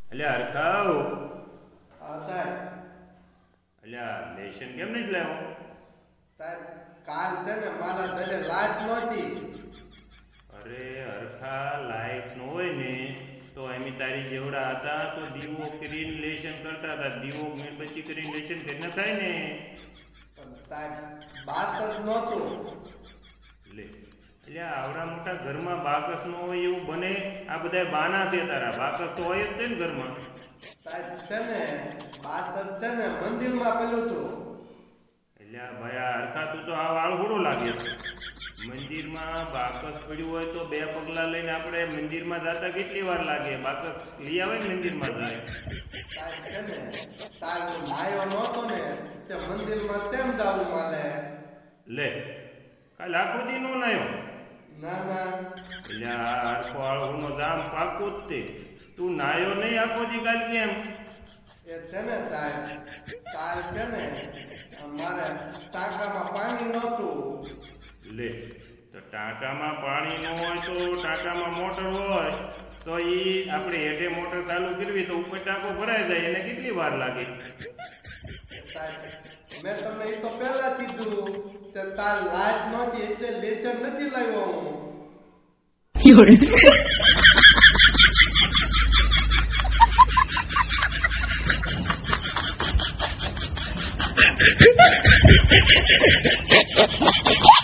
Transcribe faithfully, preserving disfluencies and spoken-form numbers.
અલ્યા હરખાવ હા તાર અલ્યા લેશન કેમ નહીં લાવ્યો? તાર કાલ તને મારા ઘરે લાઈટ નહોતી. અરે હરખા લાઈટ ન હોય ને તો એમ તારી જેવડા હતા તો દીવો કરીને લેશન કરતા હતા. દીવો મીણબત્તી કરીને લેશન કરી નખાય ને. પણ તાર બાત જ નહોતું. લે એટલે આવડા મોટા ઘરમાં બાકસ ન હોય એવું બને? આ બધા બાના છે તારા. બાકસ તો હોય જ ને ઘરમાં. તાર તને બાત જ તને મંદિરમાં પેલું તું. એટલે ભાઈ આ હરખા તું તો આ વાળઘોડો લાગે છે. મંદિરમાં બાકસ પડ્યું હોય તો બે પગલા લઈને આપણે મંદિરમાં જતા કેટલી વાર લાગે? બાકસ લઈ આવે ને મંદિરમાં જાય. તાર તને તાર નાયો નહોતો ને તે મંદિરમાં તેમ જાવું માલે. લે કાલ આખો દી નો નાયો? ના ના એટલે આ હરખો વાળો જામ પાકું જ તે. તું નાયો નહીં આખો દી કાલ કેમ? એ તને તાર તાર તને મારે ટાંકામાં પાણી નહોતું. લે તો ટાંકામાં પાણી ન હોય તો ટાંકામાં મોટર હોય તો એ આપણે હેઠે મોટર ચાલુ કરવી તો ઉપર ટાંકો ભરાઈ જાય. એને કેટલી વાર લાગે? તાર મેં તમને એ તો પહેલા કીધું તે તાર લાઈટ નહોતી એટલે લેચર નથી લાવ્યો હું. Ha ha ha ha!